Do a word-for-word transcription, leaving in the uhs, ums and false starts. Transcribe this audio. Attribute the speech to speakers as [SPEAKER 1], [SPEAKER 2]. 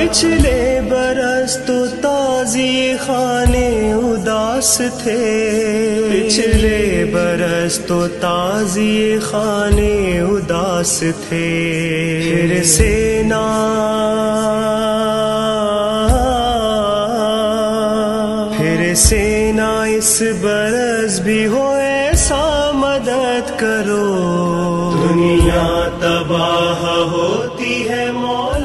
[SPEAKER 1] पिछले बरस तो ताज़िए खाने उदास थे, पिछले बरस तो ताज़िए खाने उदास थे। फिर से ना फिर से ना इस बरस भी हो ऐसा मदद करो। दुनिया तबाह होती है मौत